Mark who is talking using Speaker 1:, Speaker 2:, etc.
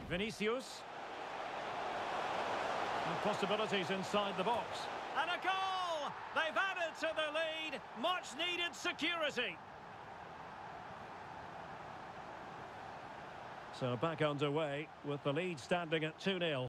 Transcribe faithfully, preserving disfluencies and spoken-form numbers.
Speaker 1: Vinicius. And possibilities inside the box. And a goal! They've added to the lead. Much needed security. So back underway with the lead standing at two nil.